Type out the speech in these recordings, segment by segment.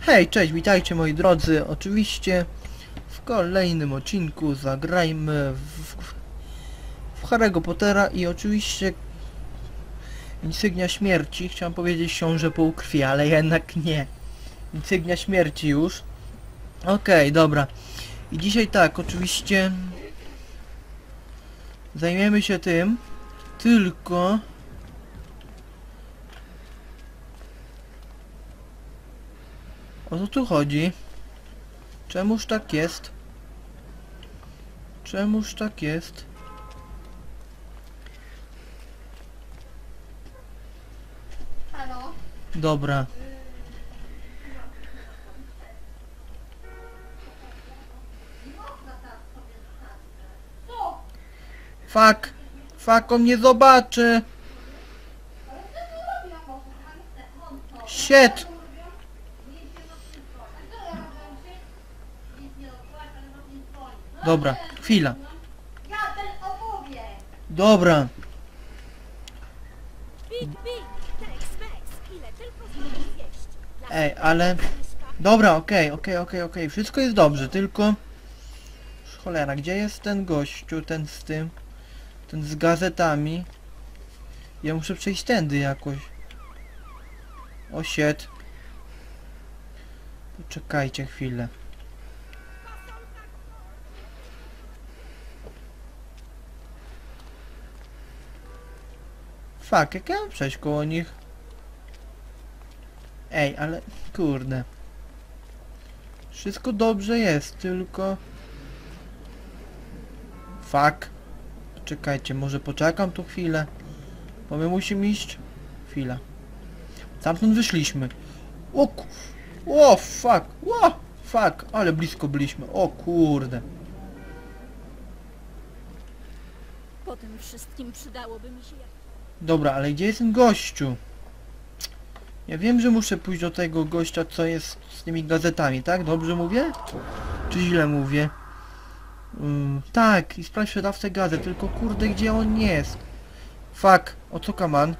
Hej, cześć, witajcie moi drodzy. Oczywiście w kolejnym odcinku zagrajmy w Harry'ego Pottera i oczywiście Insygnia Śmierci. Chciałem powiedzieć książę półkrwi, ale jednak nie. Insygnia Śmierci już. Okej, dobra. I dzisiaj tak, oczywiście zajmiemy się tym, tylko o co tu chodzi? Czemuż tak jest? Czemuż tak jest? Halo? Dobra. Co? Fuck, on mnie zobaczy. Shit. Dobra, chwila. Ja ten opowie! Dobra. Ej, ale... Dobra, okej. Wszystko jest dobrze, tylko... Cholera, gdzie jest ten gościu, ten z tym? Ten z gazetami? Ja muszę przejść tędy jakoś. O shit. Poczekajcie chwilę. Fuck, jak ja mam przejść koło nich? Ej, ale kurde. Wszystko dobrze jest, tylko... Fuck. Czekajcie, może poczekam tu chwilę. Bo my musimy iść. Chwila. Stamtąd wyszliśmy. O fuck. O fuck. Ale blisko byliśmy. O kurde. Po tym wszystkim przydałoby mi się... Dobra, ale gdzie jest ten gościu? Ja wiem, że muszę pójść do tego gościa, co jest z tymi gazetami, tak? Dobrze mówię? Czy źle mówię? Tak, i sprawdź sprzedawcę gazet, tylko kurde, gdzie on jest? Fuck, o co kaman?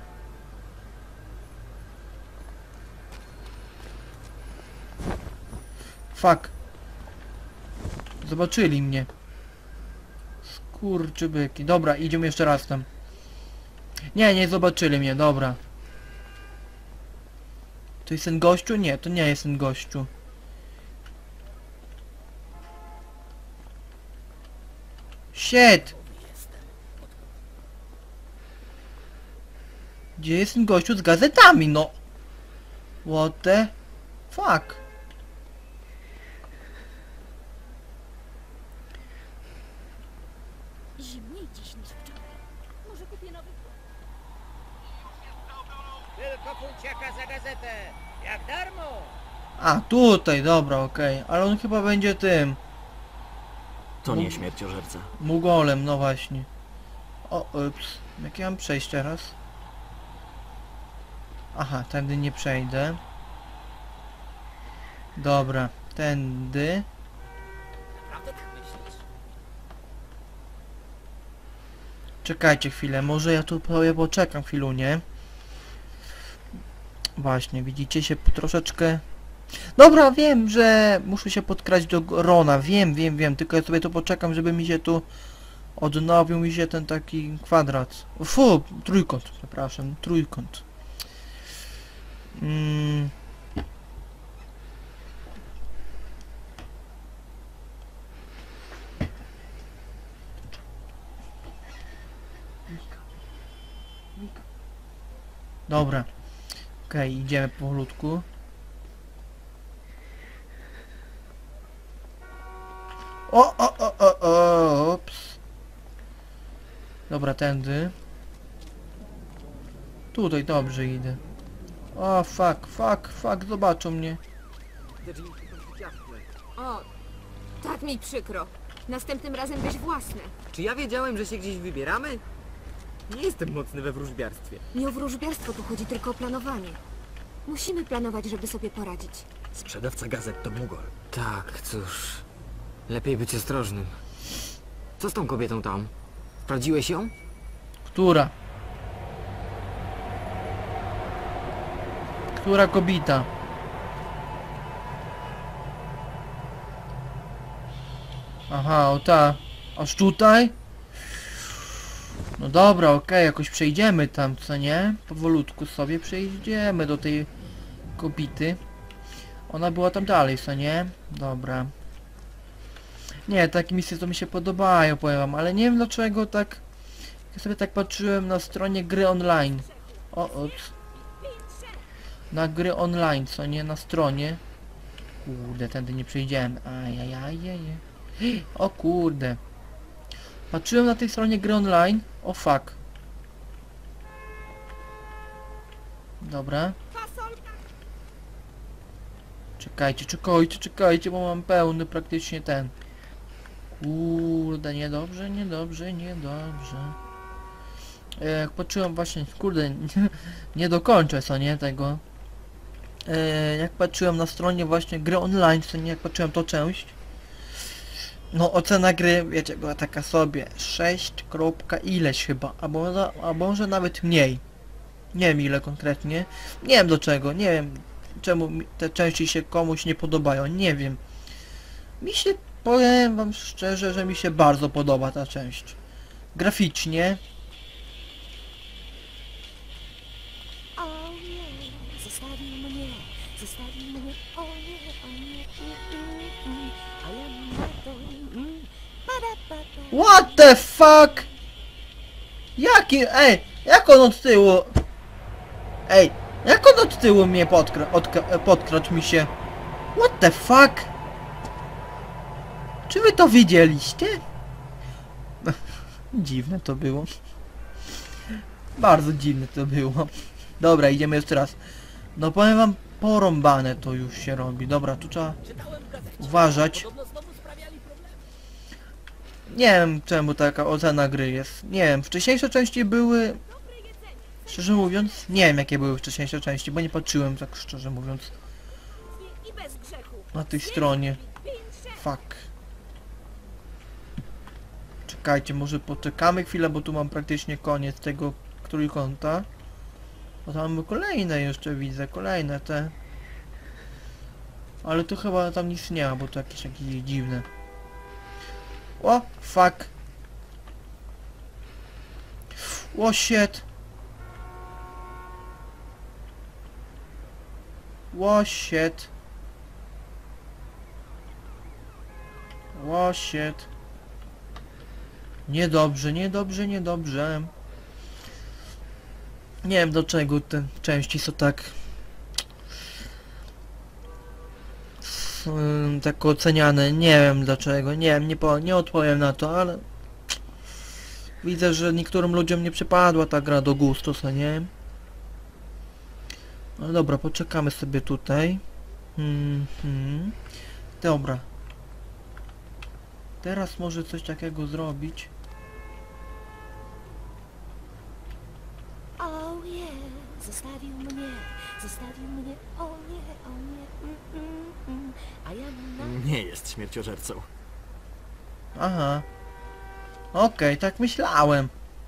Fuck. Zobaczyli mnie. Skurczybyki. Dobra, idziemy jeszcze raz tam. Nie zobaczyli mnie, dobra. To jest ten gościu? Nie, to nie jest ten gościu. Shit! Gdzie jest ten gościu z gazetami, no? What the fuck? Zimniej dziś niż wczoraj. Może kupię nowy... Tylko półciaka za gazetę, jak darmo! A, tutaj, dobra, okej. Ale on chyba będzie tym. To nie śmierciożerca. Mugolem, no właśnie. O, ups. Jak ja mam przejść teraz? Aha, tędy nie przejdę. Dobra, tędy. Naprawdę tak myślisz? Czekajcie chwilę, może ja tu sobie poczekam chwilunię. Właśnie, widzicie się troszeczkę... Dobra, wiem, że muszę się podkraść do Rona, wiem, tylko ja sobie tu poczekam, żeby mi się tu odnowił mi się ten taki kwadrat. Trójkąt, przepraszam, trójkąt. Dobra. Okej, idziemy powolutku. Ops. Dobra, tędy. Tutaj dobrze idę. O, fuck, zobaczą mnie. O, tak mi przykro. Następnym razem weź własne. Czy ja wiedziałem, że się gdzieś wybieramy? Nie jestem mocny we wróżbiarstwie. Nie o wróżbiarstwo tu chodzi, tylko o planowanie. Musimy planować, żeby sobie poradzić. Sprzedawca gazet to Mugol. Tak, cóż. Lepiej być ostrożnym. Co z tą kobietą tam? Sprawdziłeś ją? Która? Która kobieta? Aha, o ta. Aż tutaj? No dobra, okej, jakoś przejdziemy tam, co nie? Powolutku sobie przejdziemy do tej kobity. Ona była tam dalej, co nie? Dobra. Nie, takie misje to mi się podobają, powiem wam, ale nie wiem dlaczego tak... Ja sobie tak patrzyłem na stronie gry online. Na gry online, co nie? Na stronie. Kurde, tędy nie przejdziemy. Ajajajaj. O kurde. Patrzyłem na tej stronie gry online. O fuck. Dobra. Czekajcie, bo mam pełny praktycznie ten. Kurde, niedobrze. Jak patrzyłem właśnie, kurde, nie dokończę, co nie, tego. Jak patrzyłem na stronie właśnie gry online, co nie, jak patrzyłem to część. No ocena gry, wiecie, była taka sobie 6 kropka ileś chyba, albo może nawet mniej. Nie wiem ile konkretnie. Nie wiem do czego, nie wiem czemu te części się komuś nie podobają, nie wiem. Mi się, powiem wam szczerze, że mi się bardzo podoba ta część. Graficznie. O nie, zostawił mnie, o nie, a ja na to, What the fuck? Jaki, jak on od tyłu? Jak on od tyłu mnie podkradł mi się? What the fuck? Czy wy to widzieliście? Dziwne to było. Bardzo dziwne to było. Dobra, idziemy jeszcze raz. No powiem wam, porąbane to już się robi. Dobra, tu trzeba uważać. Nie wiem czemu taka ocena gry jest. Nie wiem, wcześniejsze części były... Szczerze mówiąc, nie wiem jakie były wcześniejsze części, bo nie patrzyłem tak szczerze mówiąc i bez grzechu. na tej stronie. Fuck. Czekajcie, może poczekamy chwilę, bo tu mam praktycznie koniec tego trójkąta. Bo tam mamy kolejne jeszcze widzę, kolejne te. Ale tu chyba tam nic nie ma, bo to jakieś dziwne. O, fuck. O, shit. O, shit. O, shit. Niedobrze. Nie wiem do czego te części są tak... tak oceniane, nie wiem dlaczego, nie wiem, nie odpowiem na to, ale widzę, że niektórym ludziom nie przypadła ta gra do gustu, co nie? No dobra, poczekamy sobie tutaj. Dobra. Teraz może coś takiego zrobić. O nie, zostawił mnie, o nie, a ja na... Nie jest śmierciożercą. Aha. Okej, tak myślałem.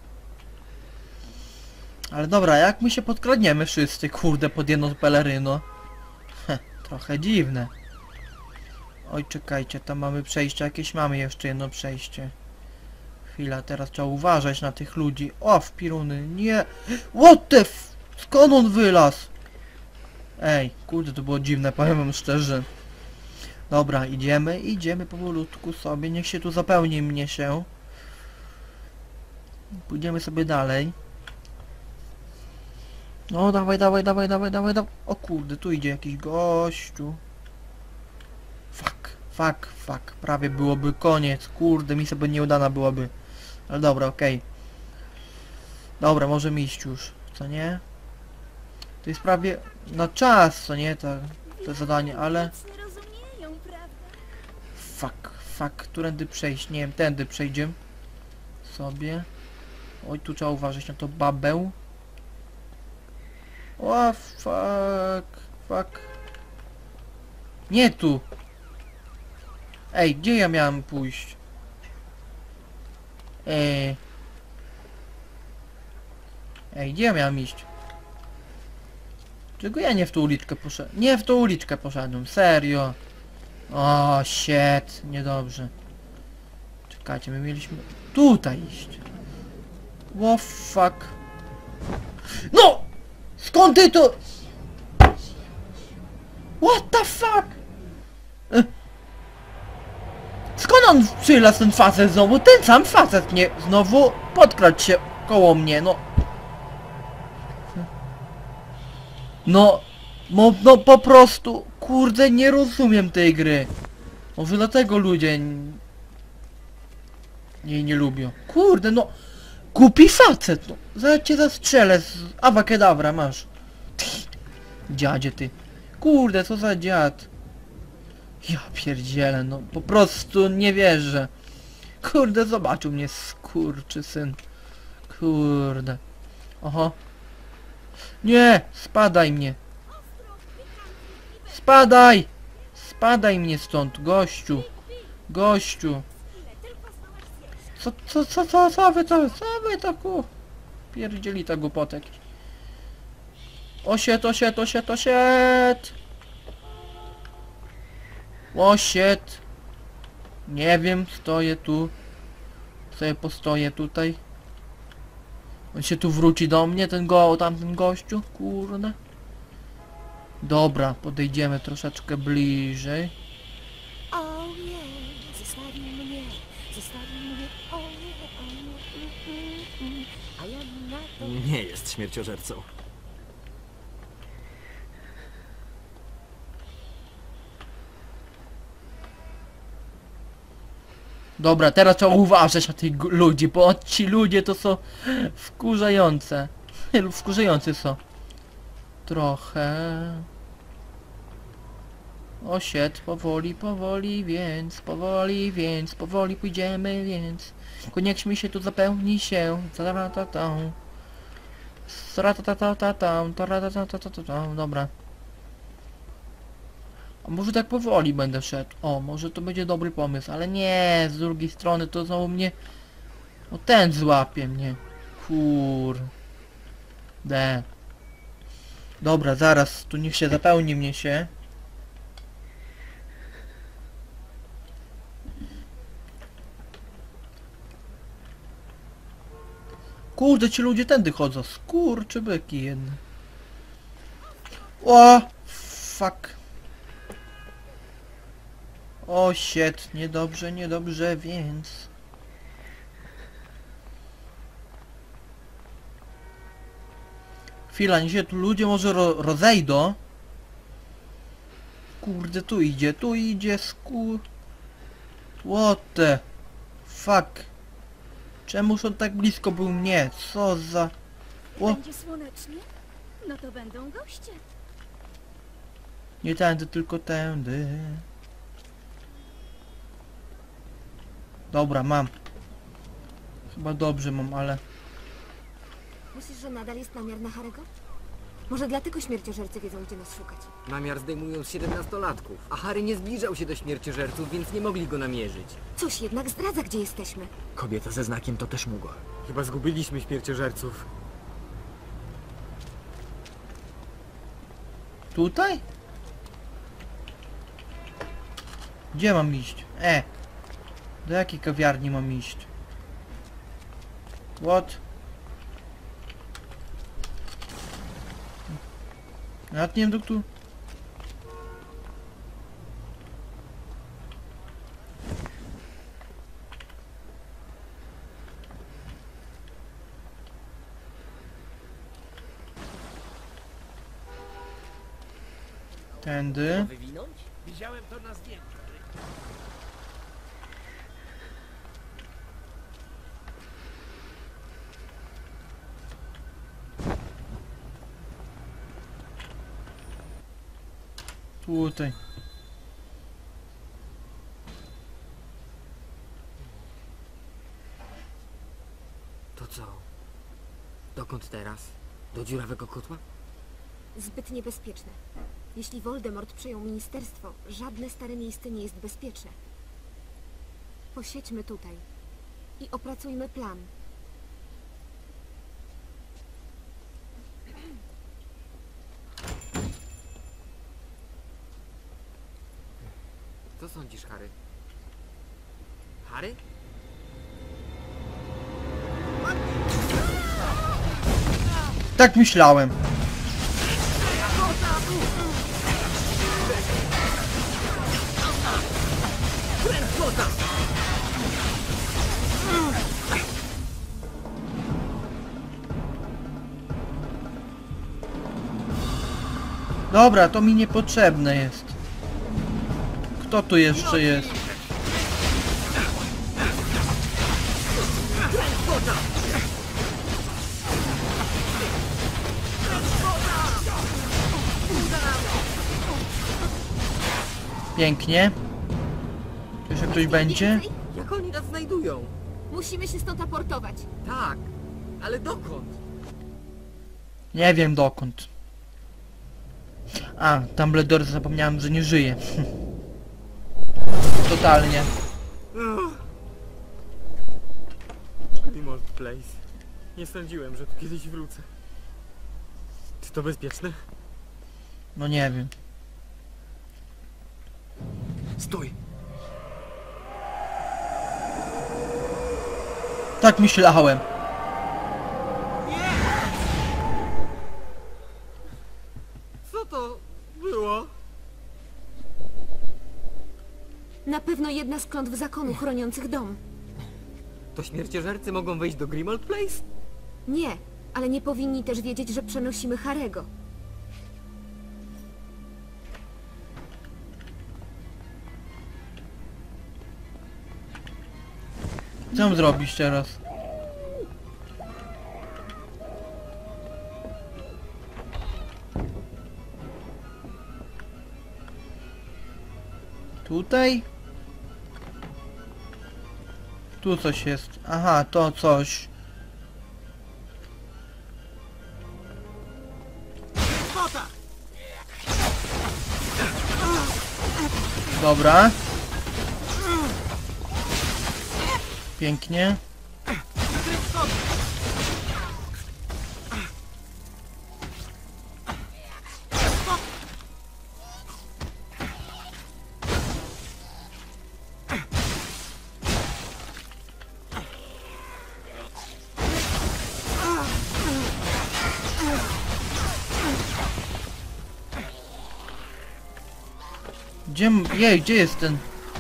Ale dobra, jak my się podkradniemy wszyscy, kurde, pod jedno peleryno? Trochę dziwne. Oj, czekajcie, tam mamy przejście jakieś, mamy jeszcze jedno przejście. Chwila, teraz trzeba uważać na tych ludzi. O, w piruny, nie! What the f... Skąd on wylazł? Ej, kurde, to było dziwne, powiem wam szczerze. Dobra, idziemy powolutku sobie, niech się tu zapełni mnie się. Pójdziemy sobie dalej. No, dawaj. O kurde, tu idzie jakiś gościu. Fuck. Prawie byłoby koniec. Kurde, misja by nieudana byłaby. Ale dobra, okej. Dobra, możemy iść już, co nie? To jest prawie na czas, co nie? To zadanie, ale... Nic nie rozumieją, prawda? Fuck. Którędy przejść? Nie wiem, tędy przejdziemy. Sobie. Oj, tu trzeba uważać na to babę. O, fuck. Nie tu. Ej, gdzie ja miałem pójść? Ej, gdzie ja miałem iść? Czego ja nie w tą uliczkę poszedłem? Nie w tą uliczkę poszedłem, serio. O, shit, niedobrze. Czekajcie, my mieliśmy tutaj iść. What fuck? No! Skąd ty to? What the fuck? Skąd on przylazł ten facet znowu? Ten sam facet nie znowu podkradł się koło mnie, no. No po prostu, kurde, nie rozumiem tej gry. Może dlatego ludzie jej nie lubią. Kurde, no. Głupi facet, no. Zaraz cię zastrzelę z awakedawra, masz. Dziadzie ty. Kurde, co za dziad. Ja pierdzielę, no po prostu nie wierzę. Kurde, zobaczył mnie skurczysyn. Kurde. Oho. Nie, spadaj mnie. Spadaj! Spadaj mnie stąd, gościu. Gościu. Co wy tak pierdzieli ta głupotek. Osiet. Osiet. Nie wiem, stoję tu. Sobie postoję tutaj. On się tu wróci do mnie, tamten gościu, kurde. Dobra, podejdziemy troszeczkę bliżej. O nie, zostawił mnie, o nie, a ja na to... Nie jest śmierciożercą. Dobra, teraz trzeba uważać na tych ludzi, bo ci ludzie to są wkurzające. Wkurzający są. Trochę. Osiet, powoli, więc powoli pójdziemy, więc koniecznie mi się tu zapełni się. Dobra. A może tak powoli będę szedł? O, może to będzie dobry pomysł, ale nie, z drugiej strony to znowu mnie... O, ten złapie mnie. Kurde. Dobra, zaraz, tu niech się zapełni mnie się. Kurde, ci ludzie tędy chodzą. Skurczybyki jedne. O, fuck. O, shit, niedobrze, więc... Chwila, niech się tu ludzie może rozejdą. Kurde, tu idzie, What the... Fuck. Czemuż on tak blisko był mnie? Co za... O, Będzie słonecznie? No to będą goście. nie tędy, tylko tędy. Dobra, mam. Chyba dobrze mam, ale... Myślisz, że nadal jest namiar na Harego? Może dlatego śmierciożercy wiedzą, gdzie nas szukać. Namiar zdejmują z 17-latków, a Harry nie zbliżał się do śmierciożerców, więc nie mogli go namierzyć. Coś jednak zdradza, gdzie jesteśmy. Kobieta ze znakiem to też Mugol. Chyba zgubiliśmy śmierciożerców. Tutaj? Gdzie mam iść? Do jakiej kawiarni mam iść? What? Nawet nie wiem, do którego... Tędy. Wywinąć? Widziałem to na zdjęciu. Tutaj. To co? Dokąd teraz? Do dziurawego kotła? Zbyt niebezpieczne. Jeśli Voldemort przejął ministerstwo, żadne stare miejsce nie jest bezpieczne. Posiedźmy tutaj i opracujmy plan. Co sądzisz, Harry? Harry? Tak myślałem. Dobra, to mi niepotrzebne jest. Kto tu jeszcze jest? Pięknie. Czy jeszcze ktoś będzie? Więcej? Jak oni nas znajdują? Musimy się stąd aportować. Tak, ale dokąd? Nie wiem dokąd. A, Dumbledore zapomniałem, że nie żyje. Totalnie. Grimald Place. Nie sądziłem, że tu kiedyś wrócę. Czy to bezpieczne? No nie wiem. Stój! Tak myślałem. Co to było? Na pewno jedna z klątw zakonu chroniących dom. To śmierciożercy mogą wejść do Grimald Place? Nie, ale nie powinni też wiedzieć, że przenosimy Harego. Co mam zrobić teraz? Tutaj? Tu coś jest. Aha, to coś. Dobra. Pięknie. Gdzie jest ten?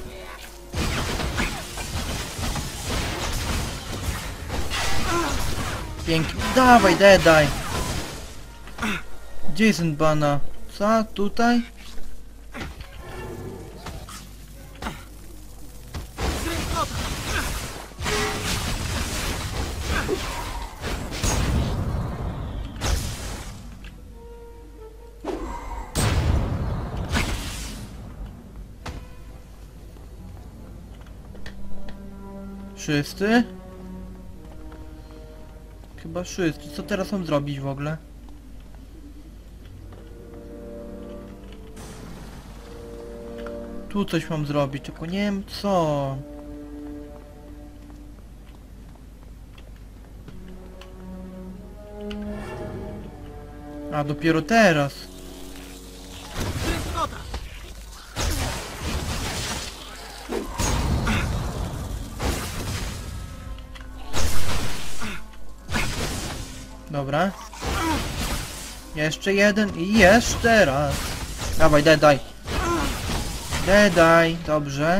Pięknie. Dawaj, daj. Gdzie jest ten bana? Co? Tutaj? Wszyscy? Chyba wszyscy. Co teraz mam zrobić w ogóle? Tu coś mam zrobić, tylko nie wiem co. A dopiero teraz. Dobra. Jeszcze jeden i jeszcze raz. Dawaj, daj. Daj, dobrze.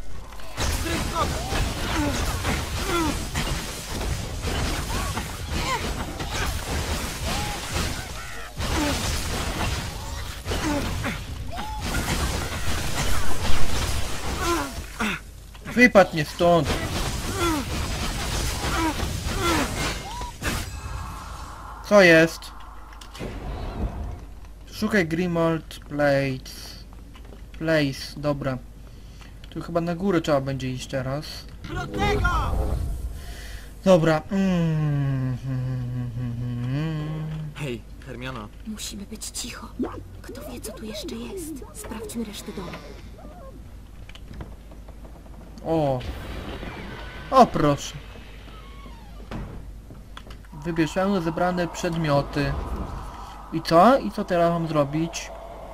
Wypadł mnie stąd. Co jest? Szukaj Grimald Place, dobra. Tu chyba na górę trzeba będzie iść teraz. Dobra. Hej, Hermiona. Musimy być cicho. Kto wie, co tu jeszcze jest? Sprawdźmy resztę domu. O proszę. Wybierz pełno zebrane przedmioty. I co? I co teraz mam zrobić?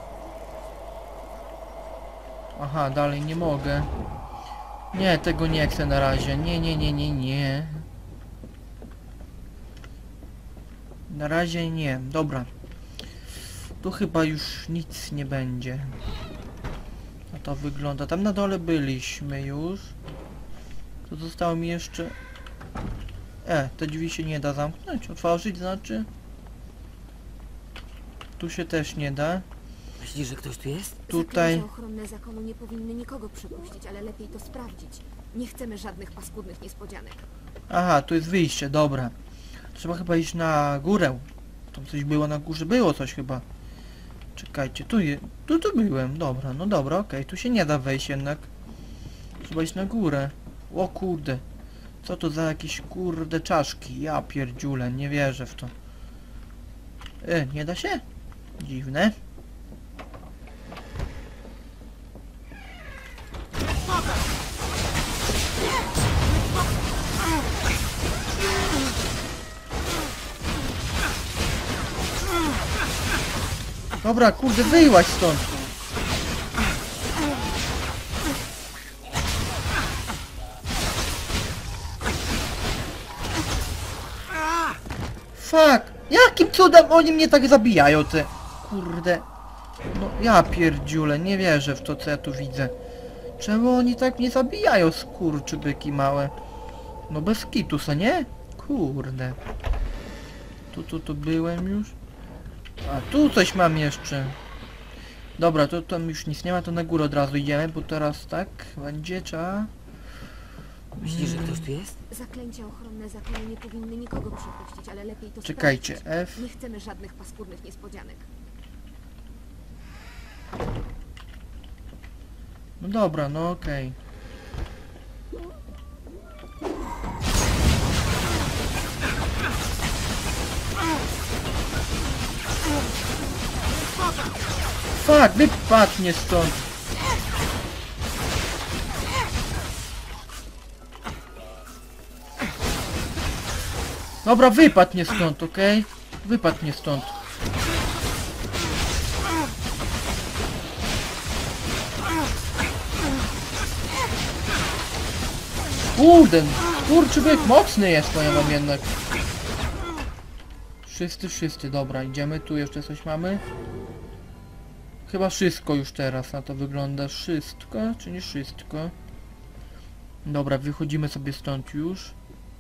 Aha, dalej nie mogę. Nie, tego nie chcę na razie. Nie. Na razie nie. Dobra. Tu chyba już nic nie będzie. A to wygląda. Tam na dole byliśmy już. To zostało mi jeszcze... te drzwi się nie da zamknąć. Otworzyć znaczy. Tu się też nie da. Myślisz, że ktoś tu jest? Tutaj... Zaklęcia ochronne zakonu nie powinny nikogo przypuścić, ale lepiej to sprawdzić. Nie chcemy żadnych paskudnych niespodzianek. Aha, tu jest wyjście, dobra. Trzeba chyba iść na górę. Tam coś było na górze, było coś chyba. Czekajcie, tu byłem, dobra, no dobra, okej, tu się nie da wejść jednak. Trzeba iść na górę. O kurde. Co to za jakieś kurde czaszki? Ja pierdziule, nie wierzę w to. Nie da się? Dziwne. Dobra, kurde, wyjłaś stąd. Fuck! Jakim cudem oni mnie tak zabijają, te... Kurde. No ja pierdziule, nie wierzę w to, co ja tu widzę. Czemu oni tak mnie zabijają, skurczybyki małe? No bez kitu, co nie? Kurde. Tu byłem już. A tu coś mam jeszcze. Dobra, to tam już nic nie ma, to na górę od razu idziemy, bo teraz tak będzie trzeba... Myślisz, że ktoś tu jest? Zaklęcia ochronne zakonu nie powinny nikogo przypuścić, ale lepiej to Czekajcie, sprawdzić. F. Nie chcemy żadnych paskudnych niespodzianek. No dobra, no okej. Fuck, wypadł mnie stąd. Dobra, wypadł mnie stąd, okej? Wypadł mnie stąd. Kurde, skurczybyk mocny jest, powiem wam jednak. Wszyscy, dobra, idziemy, tu jeszcze coś mamy. Chyba wszystko już teraz na to wygląda. Wszystko, czy nie wszystko? Dobra, wychodzimy sobie stąd już.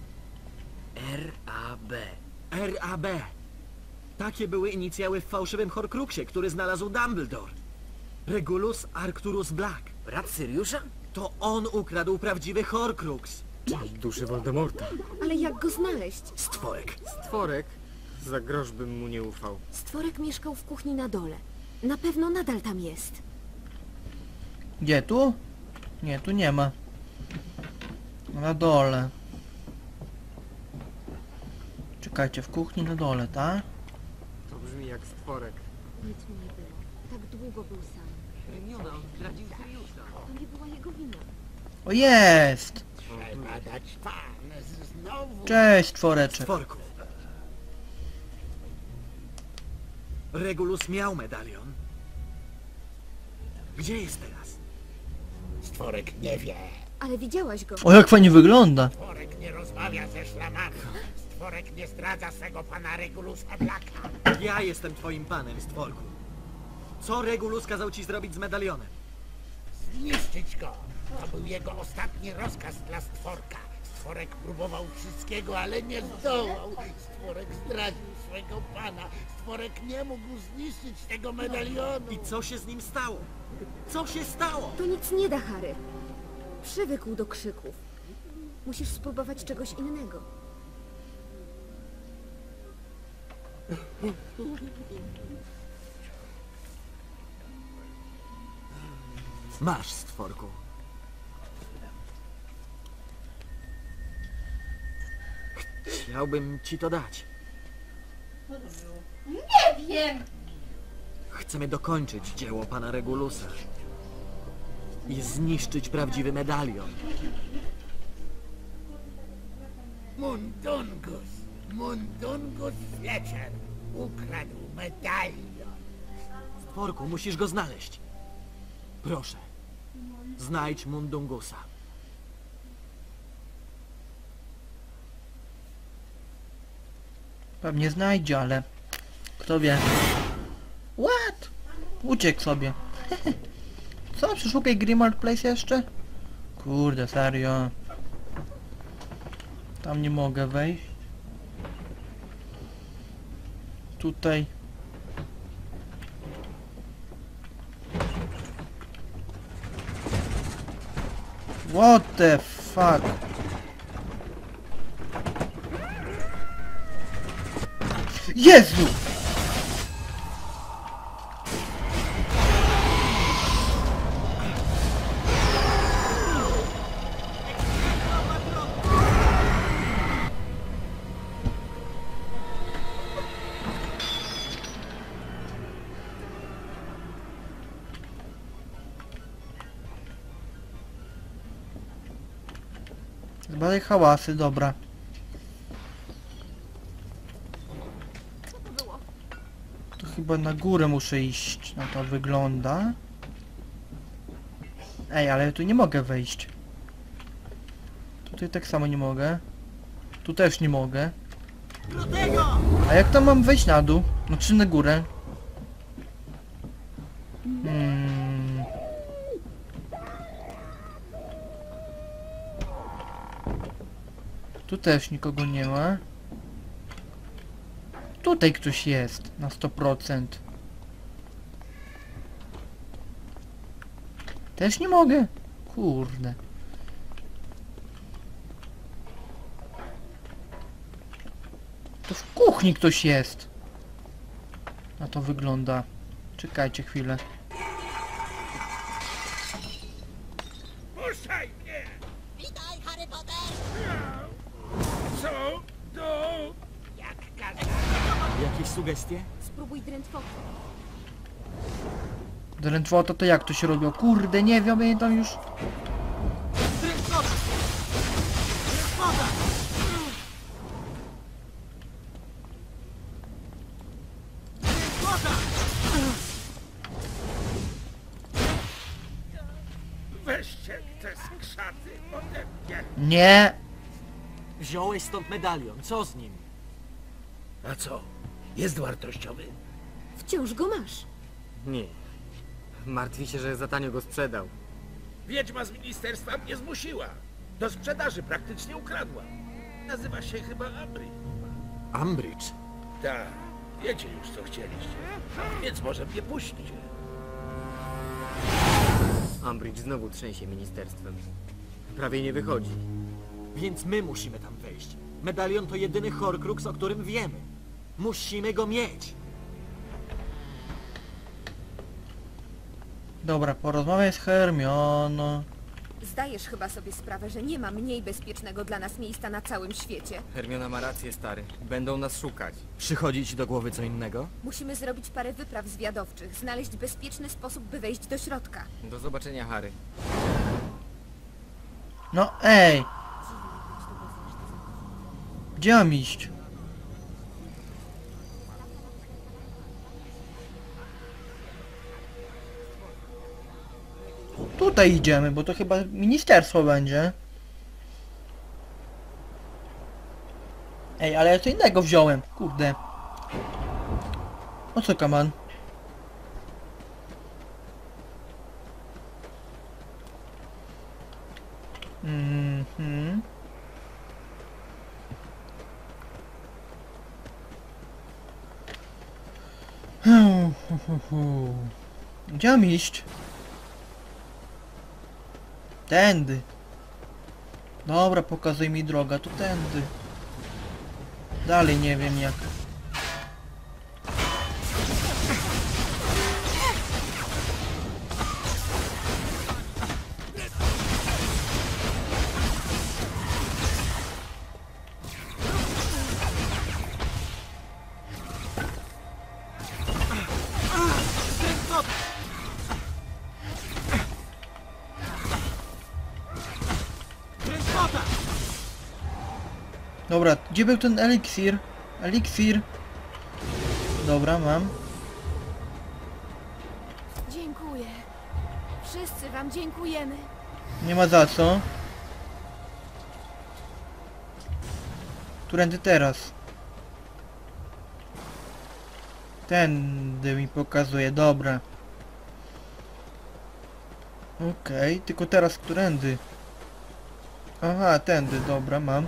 R.A.B. R.A.B. Takie były inicjały w fałszywym Horcruxie, który znalazł Dumbledore. Regulus Arcturus Black. Brat Syriusza? To on ukradł prawdziwy Horcrux. Czyli duszy Voldemorta. Ale jak go znaleźć? Stworek. Stworek? Za grosz bym mu nie ufał. Stworek mieszkał w kuchni na dole. Na pewno nadal tam jest. Gdzie, tu? Nie, tu nie ma. Na dole. Czekajcie, w kuchni na dole, tak? To brzmi jak stworek. Nic mu nie było. Tak długo był sam. To nie była jego wina. O, jest! Trzeba dać pan znowu. Cześć, tworeczek. Stworku. Regulus miał medalion. Gdzie jest teraz? Stworek nie wie. Ale widziałaś go. O, jak fajnie wygląda. Stworek nie rozmawia ze szlamanką. Stworek nie zdradza swego pana Regulusa Blacka. Ja jestem twoim panem, Stworku. Co Regulus kazał ci zrobić z medalionem? Zniszczyć go. To był jego ostatni rozkaz dla Stworka. Stworek próbował wszystkiego, ale nie zdołał. Stworek zdradził swego pana. Stworek nie mógł zniszczyć tego medalionu. I co się z nim stało? Co się stało? To nic nie da, Harry. Przywykł do krzyków. Musisz spróbować czegoś innego. Masz, Stworku. Chciałbym ci to dać. Nie wiem! Chcemy dokończyć dzieło pana Regulusa i zniszczyć prawdziwy medalion. Mundungus Fletcher ukradł medalion. Stworku, musisz go znaleźć. Proszę, znajdź Mundungusa. Pewnie znajdzie, ale... Kto wie? What? Uciekł sobie. Co? Przeszukaj Grimald Place jeszcze? Kurde, serio. Tam nie mogę wejść. Tutaj. What the fuck? Jezu! Zbadaj hałasy, dobra. Co to było? To chyba na górę muszę iść. No to wygląda. Ej, ale ja tu nie mogę wejść. Tutaj tak samo nie mogę. Tu też nie mogę. A jak tam mam wejść na dół? No czy na górę? Tu też nikogo nie ma. Tutaj ktoś jest na 100%. Też nie mogę. Kurde. To w kuchni ktoś jest. Na to wygląda. Czekajcie chwilę. Puszczaj mnie! Witaj, Harry Potter! Co? To... Jak każesz? Jakieś sugestie? Spróbuj drętwoty. Drętwota to jak to się robiło? Kurde, nie wiem, ja tam już... Weźcie te skrzaty ode mnie! Nie! Wziąłeś stąd medalion, co z nim? A co? Jest wartościowy? Wciąż go masz. Nie. Martwi się, że za tanio go sprzedał. Wiedźma z ministerstwa mnie zmusiła. Do sprzedaży praktycznie ukradła. Nazywa się chyba Ambry. Umbridge. Tak, wiecie już co chcieliście. Więc może mnie puśćcie. Umbridge znowu trzęsie ministerstwem. Prawie nie wychodzi. Więc my musimy tam wejść. Medalion to jedyny Horcrux, o którym wiemy. Musimy go mieć. Dobra, porozmawiaj z Hermioną. Zdajesz chyba sobie sprawę, że nie ma mniej bezpiecznego dla nas miejsca na całym świecie. Hermiona ma rację, stary. Będą nas szukać. Przychodzi ci do głowy co innego? Musimy zrobić parę wypraw zwiadowczych, znaleźć bezpieczny sposób, by wejść do środka. Do zobaczenia, Harry. No ej! Gdzie mam iść? Tutaj idziemy, bo to chyba ministerstwo będzie. Ej, ale ja co innego wziąłem. Kurde. O co, kaman? Mhm. Gdzie mam iść? Tędy. Dobra, pokazuj mi drogę, to tędy. Dalej nie wiem jak. Dobra, gdzie był ten eliksir? Eliksir. Dobra, mam. Dziękuję. Wszyscy wam dziękujemy. Nie ma za co. Którędy teraz? Tędy mi pokazuje, dobra. Okej, tylko teraz którędy? Aha, tędy, dobra, mam.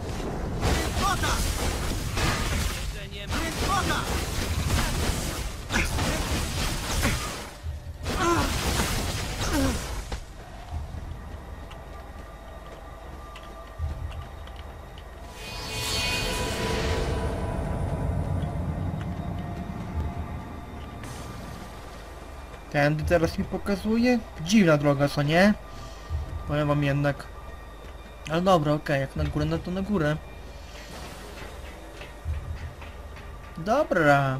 Tędy teraz mi pokazuje? Dziwna droga, co nie? Powiem wam jednak. Ale dobra, okej, jak na górę, no to na górę. Dobra.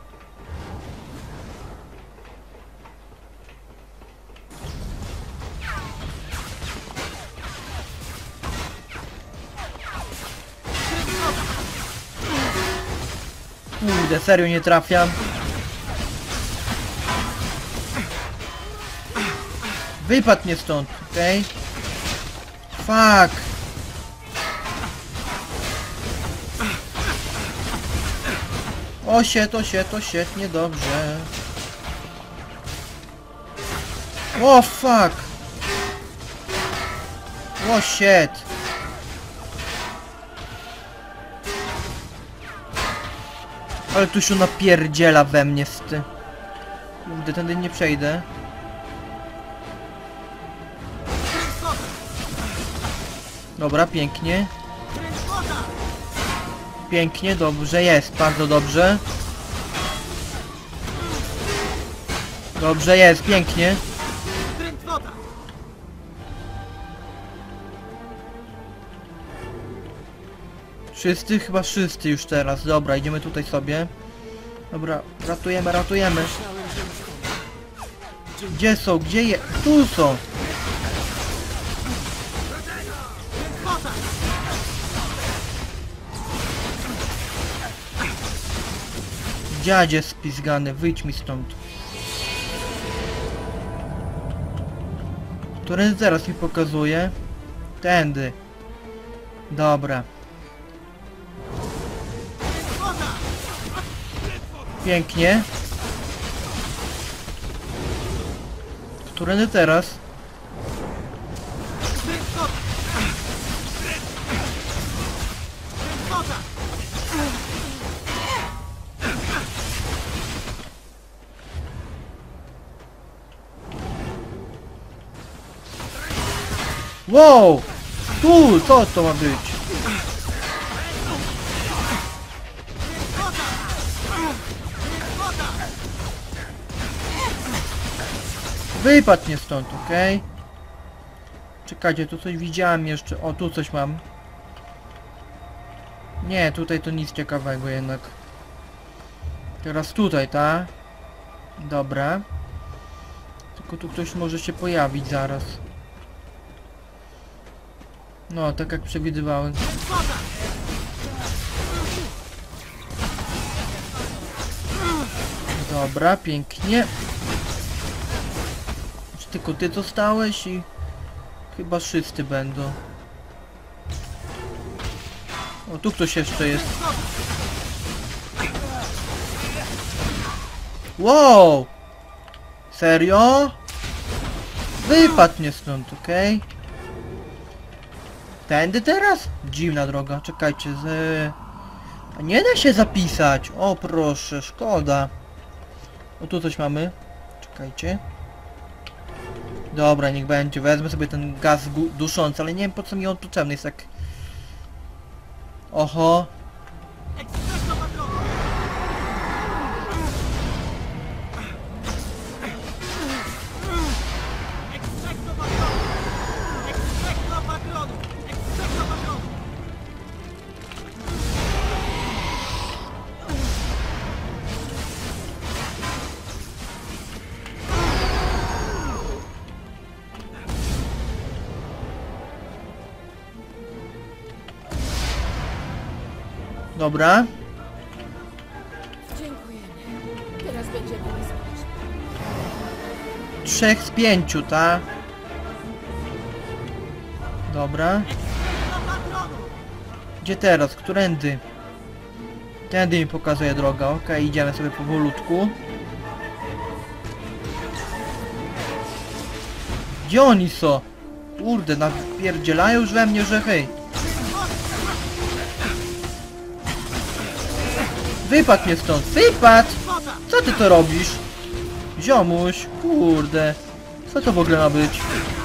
Kurde, serio nie trafiam. Wypadł mnie stąd, okej? Fuck! O shit, niedobrze. O fuck! O shit! Ale tu się napierdziela we mnie z ty. Kurde, tędy nie przejdę. Dobra, pięknie. Pięknie, dobrze jest, bardzo dobrze. Dobrze jest, pięknie. Wszyscy? Chyba wszyscy już teraz. Dobra, idziemy tutaj sobie. Dobra, ratujemy. Gdzie są? Gdzie je? Tu są! Dziadzie spizgany, wyjdź mi stąd. Który zaraz mi pokazuje? Tędy. Dobra. Pięknie. Którędy teraz? Wow! Tu! Co to ma być? Wypadł mnie stąd, okej? Czekajcie, tu coś widziałem jeszcze. O, tu coś mam. Nie, tutaj to nic ciekawego jednak. Teraz tutaj, ta? Dobra. Tylko tu ktoś może się pojawić zaraz. No, tak jak przewidywałem. Dobra, pięknie. Czy tylko ty zostałeś i... Chyba wszyscy będą. O, tu ktoś jeszcze jest. Wow! Serio? Wypadł mnie stąd, okej? Tędy teraz? Dziwna droga, czekajcie, A nie da się zapisać! O proszę, szkoda. O, tu coś mamy. Czekajcie. Dobra, niech będzie, wezmę sobie ten gaz duszący, ale nie wiem po co mi on potrzebny jest tak... Oho. Dobra. Dziękujemy. Teraz będziemy spać. 3 z 5, ta? Dobra. Gdzie teraz? Którędy? Tędy mi pokazuje droga, okej, idziemy sobie powolutku. Gdzie oni są? Kurde, napierdzielają już we mnie, że hej. Wypadł mnie stąd, wypadł! Co ty to robisz? Ziomuś, kurde. Co to w ogóle ma być?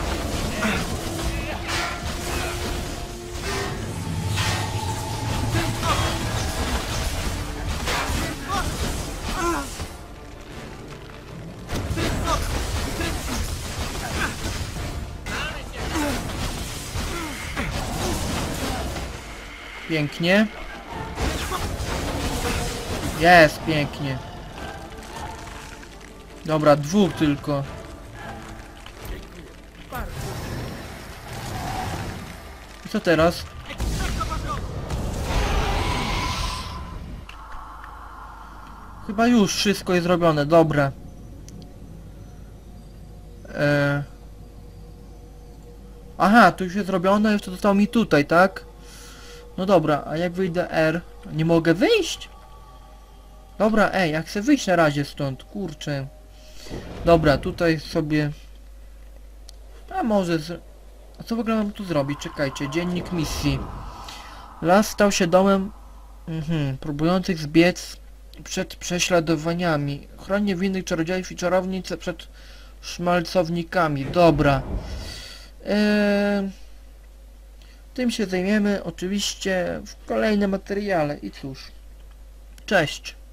Pięknie. Jest, pięknie. Dobra, dwóch tylko. I co teraz? Chyba już wszystko jest zrobione, dobra. Aha, to już jest zrobione, jeszcze zostało mi tutaj, tak? No dobra, a jak wyjdę R? Nie mogę wyjść? Dobra, ja chcę wyjść na razie stąd, kurczę. Dobra, tutaj sobie... A może... A co w ogóle mam tu zrobić? Czekajcie, dziennik misji. Las stał się domem... próbujących zbiec przed prześladowaniami. Chroni niewinnych czarodziejów i czarownic przed szmalcownikami. Dobra. Tym się zajmiemy oczywiście w kolejnym materiale. I cóż. Cześć.